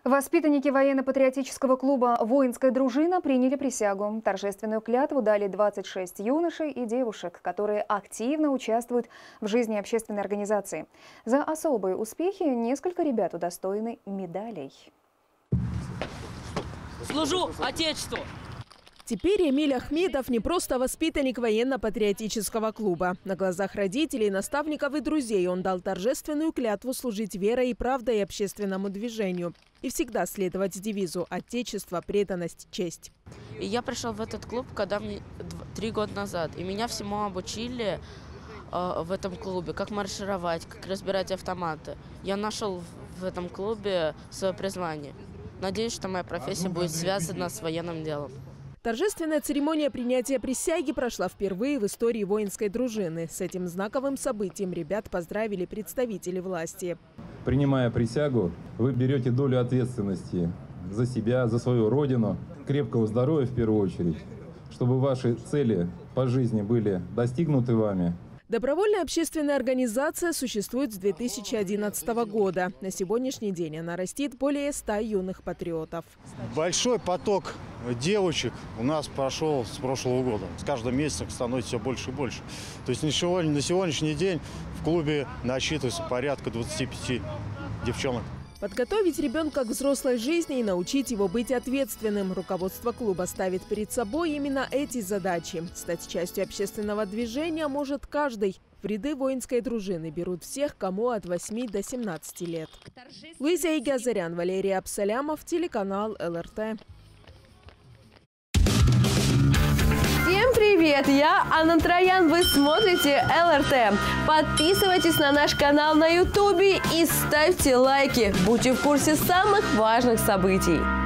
Воспитанники военно-патриотического клуба «Воинская дружина» приняли присягу. Торжественную клятву дали 26 юношей и девушек, которые активно участвуют в жизни общественной организации. За особые успехи несколько ребят удостоены медалей. Служу Отечеству! Теперь Эмиль Ахмедов не просто воспитанник военно-патриотического клуба. На глазах родителей, наставников и друзей он дал торжественную клятву служить верой и правдой общественному движению и всегда следовать девизу «Отечество, преданность, честь». И я пришел в этот клуб, когда мне 3 года назад, и меня всему обучили в этом клубе, как маршировать, как разбирать автоматы. Я нашел в этом клубе свое призвание. Надеюсь, что моя профессия будет связана с военным делом. Торжественная церемония принятия присяги прошла впервые в истории воинской дружины. С этим знаковым событием ребят поздравили представители власти. Принимая присягу, вы берете долю ответственности за себя, за свою родину, крепкого здоровья в первую очередь, чтобы ваши цели по жизни были достигнуты вами. Добровольная общественная организация существует с 2011 года. На сегодняшний день она растит более 100 юных патриотов. Большой поток девочек у нас прошел с прошлого года. С каждым месяцем становится все больше и больше. То есть на сегодняшний день в клубе насчитывается порядка 25 девчонок. Подготовить ребенка к взрослой жизни и научить его быть ответственным. Руководство клуба ставит перед собой именно эти задачи. Стать частью общественного движения может каждый. В ряды воинской дружины берут всех, кому от 8 до 17 лет. Луиза Игазарян, Валерий Абсалямов, телеканал ЛРТ. Всем привет! Я Анна Троян, вы смотрите ЛРТ. Подписывайтесь на наш канал на YouTube и ставьте лайки. Будьте в курсе самых важных событий.